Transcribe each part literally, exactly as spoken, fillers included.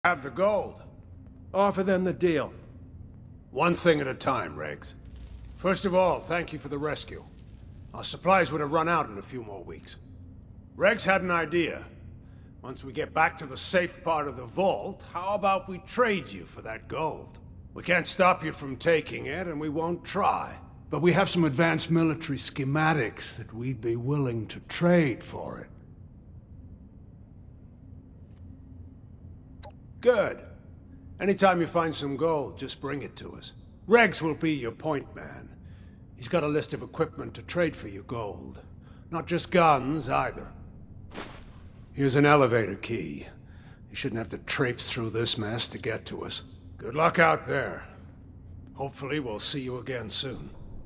Have the gold. Offer them the deal. One thing at a time, Regs. First of all, thank you for the rescue. Our supplies would have run out in a few more weeks. Regs had an idea. Once we get back to the safe part of the vault, how about we trade you for that gold? We can't stop you from taking it, and we won't try. But we have some advanced military schematics that we'd be willing to trade for it. Good. Anytime you find some gold, just bring it to us. Regs will be your point man. He's got a list of equipment to trade for your gold. Not just guns, either. Here's an elevator key. You shouldn't have to traipse through this mess to get to us. Good luck out there. Hopefully we'll see you again soon.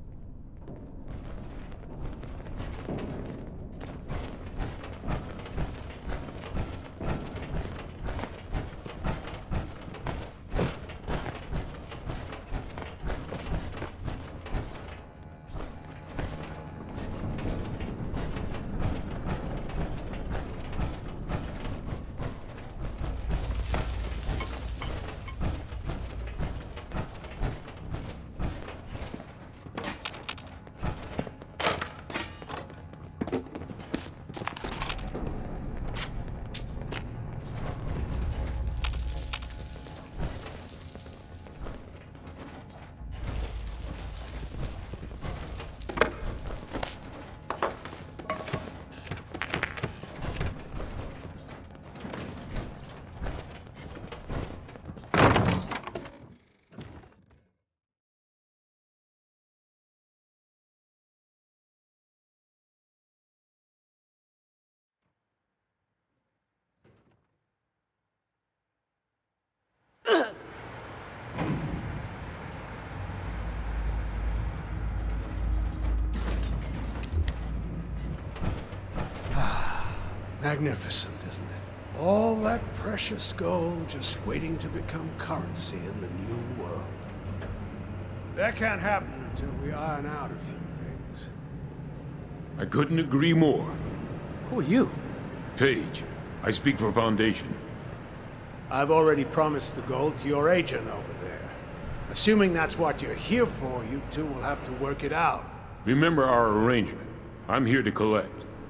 Magnificent, isn't it? All that precious gold just waiting to become currency in the new world. That can't happen until we iron out a few things. I couldn't agree more. Who are you? Page. I speak for Foundation. I've already promised the gold to your agent over there. Assuming that's what you're here for, you two will have to work it out. Remember our arrangement. I'm here to collect.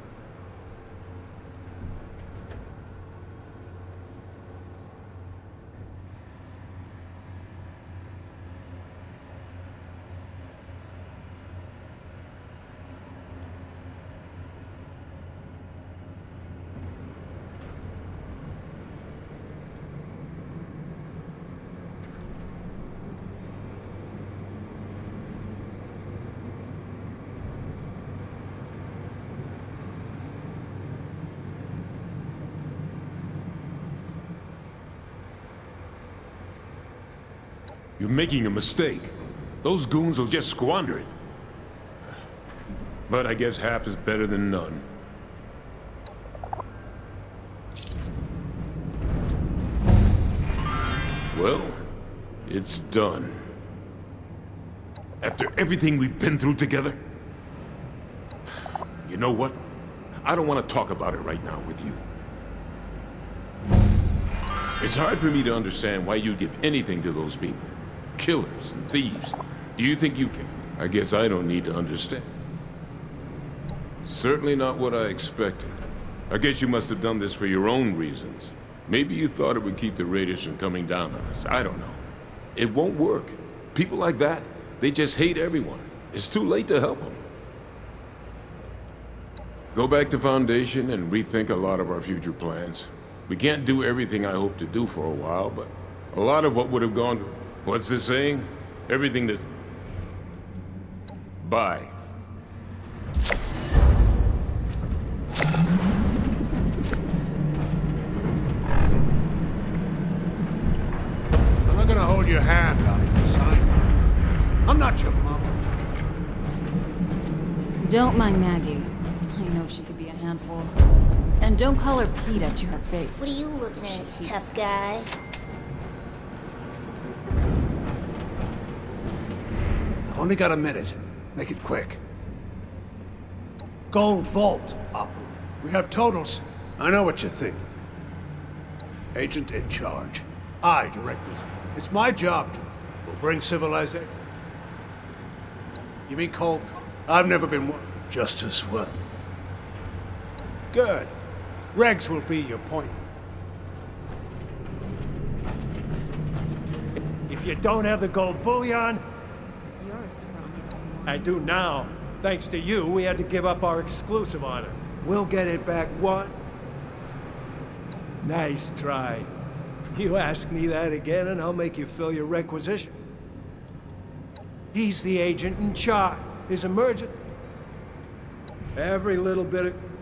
You're making a mistake. Those goons will just squander it. But I guess half is better than none. Well, it's done. After everything we've been through together? You know what? I don't want to talk about it right now with you. It's hard for me to understand why you'd give anything to those people. Killers and thieves. Do you think you can? I guess I don't need to understand. Certainly not what I expected. I guess you must have done this for your own reasons. Maybe you thought it would keep the raiders from coming down on us. I don't know. It won't work. People like that, they just hate everyone. It's too late to help them. Go back to Foundation and rethink a lot of our future plans. We can't do everything I hope to do for a while, but a lot of what would have gone... What's the saying? Everything that... Bye. I'm not gonna hold your hand on the assignment. I'm not your mama. Don't mind Maggie. I know she could be a handful. And don't call her Peta to her face. What are you looking at, tough guy? I've only got a minute. Make it quick. Gold Vault, Apu. We have totals. I know what you think. Agent in charge. I direct this. It's my job to will bring civilization. You mean cold? I've never been one. Just as well. Good. Regs will be your point. If you don't have the gold bullion, You're a scrawny one. I do now. Thanks to you, we had to give up our exclusive on it. We'll get it back what? Nice try. You ask me that again and I'll make you fill your requisition. He's the agent in charge. His emergent... Every little bit of...